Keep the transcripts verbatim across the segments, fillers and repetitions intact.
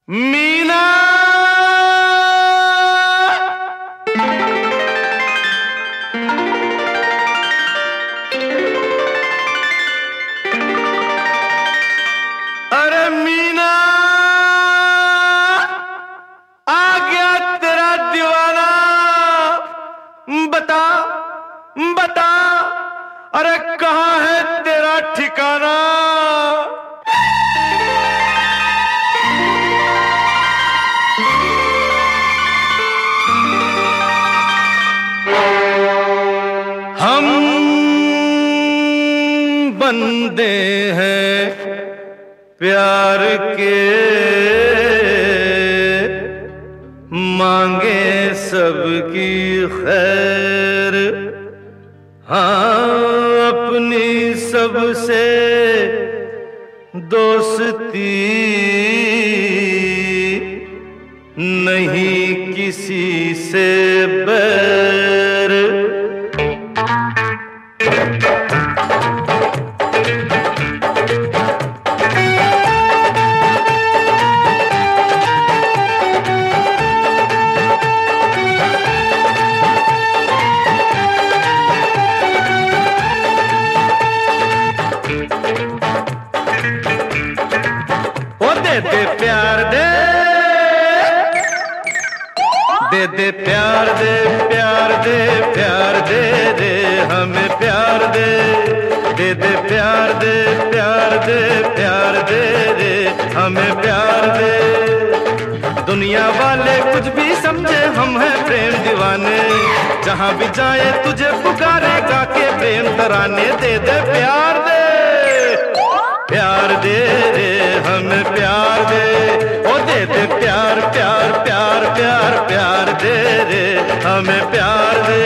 मीना अरे मीना आ गया तेरा दीवाना। बता बता अरे कहाँ है तेरा ठिकाना। हम बंदे हैं प्यार के, मांगे सबकी खैर, हाँ अपनी सबसे दोस्ती, नहीं किसी से बैर। दे दे प्यार दे दे दे प्यार दे प्यार दे प्यार दे दे हमें प्यार दे दे दे प्यार दे प्यार दे प्यार दे दे हमें प्यार दे। दुनिया वाले कुछ भी समझे हम हैं प्रेम दीवाने, जहाँ भी जाए तुझे पुकारे गा के प्रेम तराने। दे दे प्यार दे प्यार दे दे हमें प्यार दे, ओ दे दे प्यार प्यार प्यार प्यार प्यार दे दे हमें प्यार दे।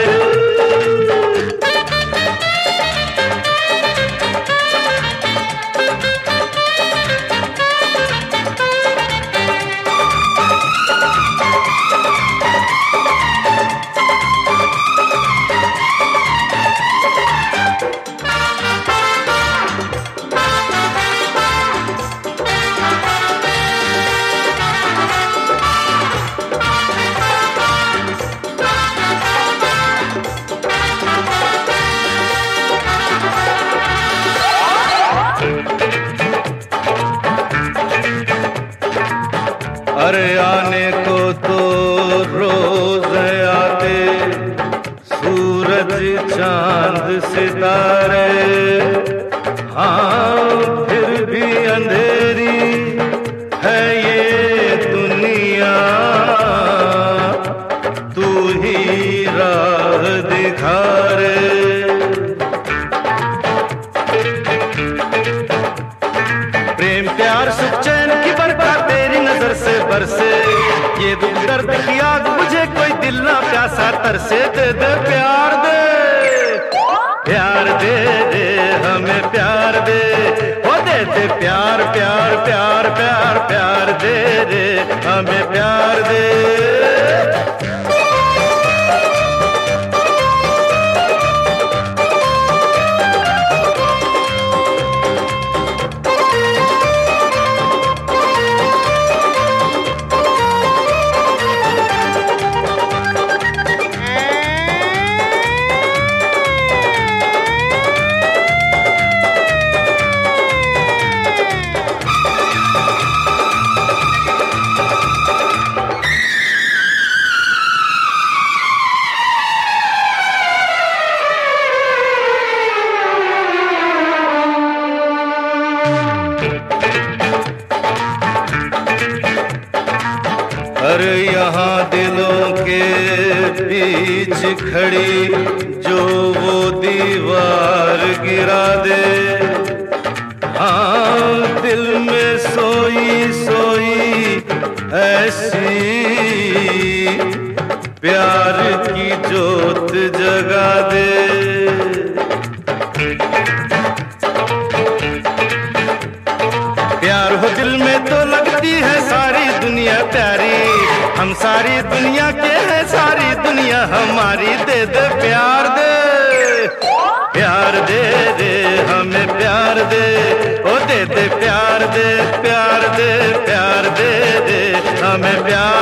अरे आने को तो रोज आते सूरज चांद सितारे, हाँ फिर भी अंधेरी है ये दुनिया, तू ही राह दिखा रे। प्रेम प्यार सुख चैन की बरकत तेरी नजर से बरसे, ये दुख दर्द की आग मुझे कोई दिल ना प्यासा तरसे। दे दे प्यार दे प्यार दे दे हमें प्यार दे, ओ दे दे प्यार प्यार प्यार प्यार प्यार दे दे हमें प्यार दे। अरे यहाँ दिलों के बीच खड़ी जो वो दीवार गिरा दे, हाँ दिल में सोई सोई ऐसी प्यार की जोत जगा दे। प्यार हो दिल में तो लगती है सारी दुनिया प्यारी, हम सारी दुनिया के हैं सारी दुनिया हमारी। दे दे प्यार दे प्यार दे दे हमें प्यार दे, ओ दे दे प्यार दे प्यार दे प्यार दे दे हमें प्यार